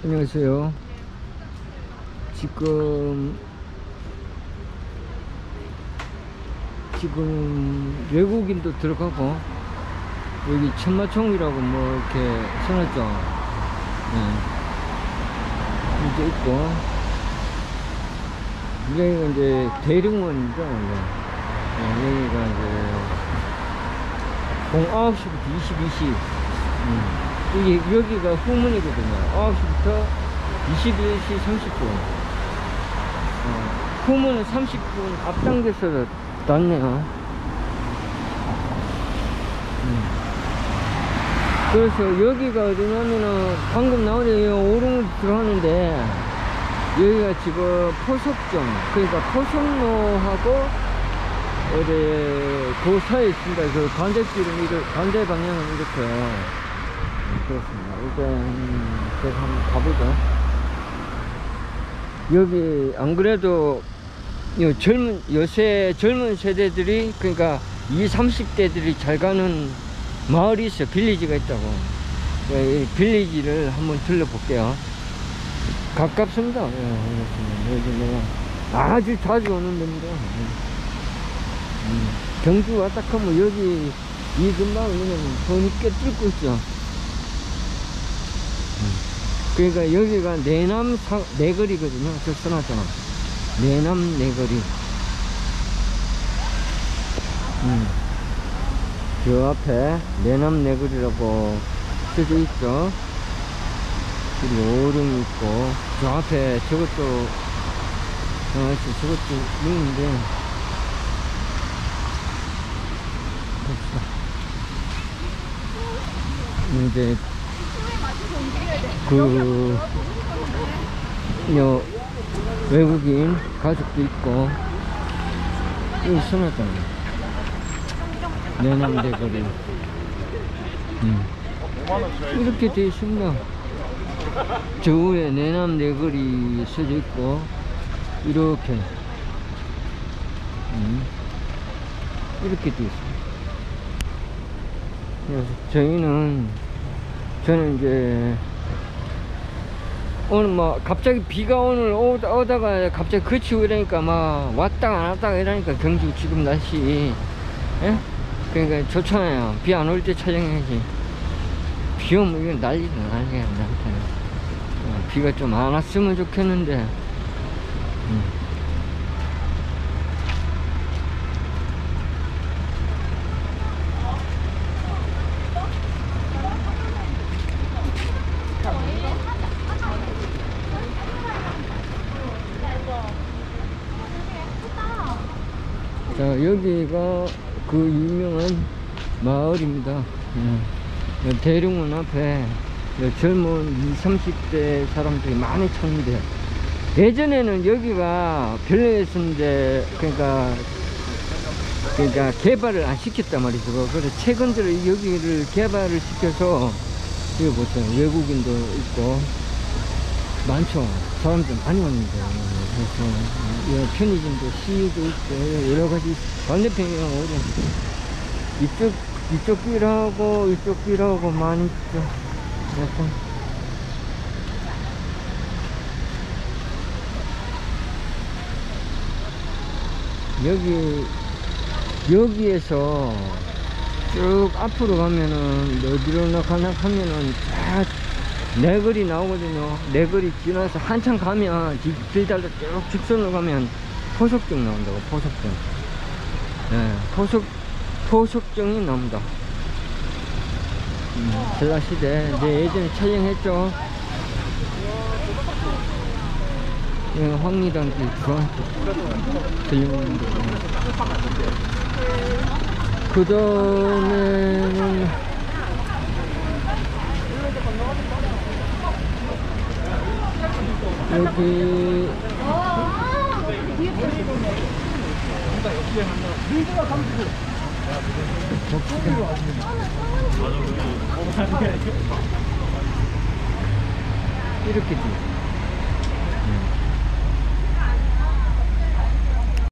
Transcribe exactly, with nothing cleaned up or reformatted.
안녕하세요. 지금 지금 외국인도 들어가고 여기 천마총이라고 뭐 이렇게 써놨죠. 네. 이제 있고 여기가 이제 대릉원이죠. 네. 여기가 이제 공 아홉 시부터 이십이 시 음. 이게 여기가 후문이거든요. 아홉 시부터 이십일 시 삼십 분. 어, 후문은 삼십 분 앞당겨서 놨네요. 음. 그래서 여기가 어디냐면은 방금 나오는 오릉 들어가는데 여기가 지금 포석정, 그러니까 포석로하고 어디 그 사이에 있습니다. 그 반대길은 이렇게, 반대 방향은 이렇게. 그렇습니다. 일단 제가 한번 가보죠. 여기 안 그래도 요 젊은 요새 젊은 세대들이 그러니까 이십, 삼십 대들이 잘 가는 마을이 있어. 빌리지가 있다고. 이 빌리지를 한번 들러볼게요. 가깝습니다. 예, 여기 내가 아주 자주 오는 데입니다. 음, 경주 왔다 하면 여기 이 근방은 돈 있게 뚫고 있죠. 그러니까 여기가 내남 상, 내거리거든요. 저 써놨잖아. 내남 내거리. 음. 저 앞에 내남 내거리라고 써져 있죠. 그리고 오름 있고, 저 앞에 저것도, 어, 저것도 있는데, 봅시다. 이제, 그, 요, 외국인 가족도 있고, 여기 써놨잖아요. 내남대거리. 음. 이렇게 되어 있습니다. 저 위에 내남대거리 써져 있고, 이렇게. 음. 이렇게 되어 있습니다. 그래서 저희는, 저는 이제, 오늘 뭐 갑자기 비가 오늘 오다, 오다가 갑자기 그치고 이러니까 막 왔다가 안 왔다가 이러니까 경주 지금 날씨, 예? 그러니까 좋잖아요. 비 안 올 때 촬영해야지. 비 오면 이건 난리다, 난리야, 나한테는. 어, 비가 좀 안 왔으면 좋겠는데. 음. 자, 여기가 그 유명한 마을입니다. 예. 대릉원 앞에 젊은 이십, 삼십 대 사람들이 많이 찾는데, 예전에는 여기가 별로였었는데, 그러니까, 그러니까 개발을 안 시켰단 말이죠. 그래서 최근 들어 여기를 개발을 시켜서, 여기 보세요. 외국인도 있고, 많죠. 사람들 많이 왔는데. 그래서 편의점도 시유도 있고 여러가지. 반대편에 어디 이쪽 이쪽 길하고 이쪽 길하고 많이 있죠. 그래서 여기 여기에서 쭉 앞으로 가면은 어디로 가나 하면은 쫙 내거리 나오거든요. 내거리 지나서 한참 가면 길달려 쭉 직선으로 가면 포석정 나온다고. 포석정. 네, 포석 포석정이 나옵니다. 음, 전라시대. 네, 예전에 촬영했죠. 네, 황리단길 중앙쪽 들리는데. 그 다음에는 여기 이렇게 돼.